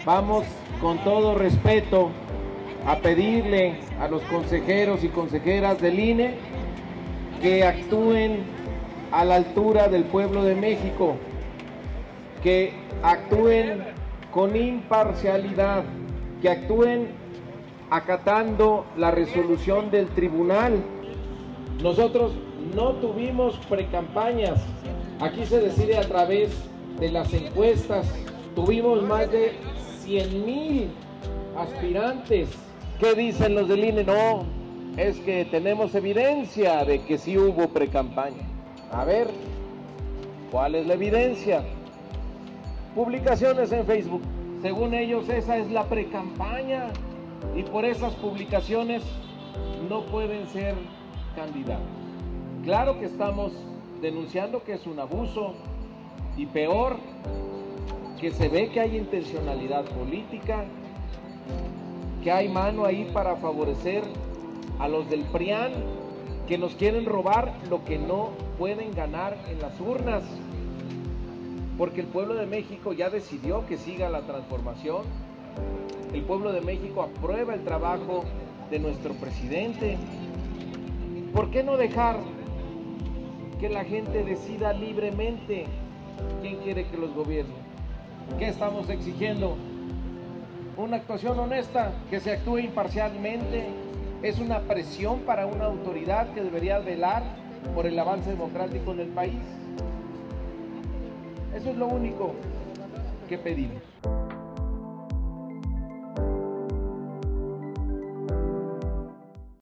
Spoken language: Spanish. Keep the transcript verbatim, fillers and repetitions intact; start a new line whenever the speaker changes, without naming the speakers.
Vamos con todo respeto a pedirle a los consejeros y consejeras del I N E que actúen a la altura del pueblo de México, que actúen con imparcialidad, que actúen acatando la resolución del tribunal. Nosotros no tuvimos precampañas, aquí se decide a través de las encuestas. Tuvimos más de cien mil aspirantes. ¿Qué dicen los del I N E? No, es que tenemos evidencia de que sí hubo precampaña. A ver, ¿cuál es la evidencia? Publicaciones en Facebook. Según ellos, esa es la precampaña y por esas publicaciones no pueden ser candidatos. Claro que estamos denunciando que es un abuso y peor, que se ve que hay intencionalidad política, que hay mano ahí para favorecer a los del P R I A N, que nos quieren robar lo que no pueden ganar en las urnas, porque el pueblo de México ya decidió que siga la transformación. El pueblo de México aprueba el trabajo de nuestro presidente. ¿Por qué no dejar que la gente decida libremente quién quiere que los gobierne? ¿Qué estamos exigiendo? Una actuación honesta, que se actúe imparcialmente. Es una presión para una autoridad que debería velar por el avance democrático en el país. Eso es lo único que pedimos.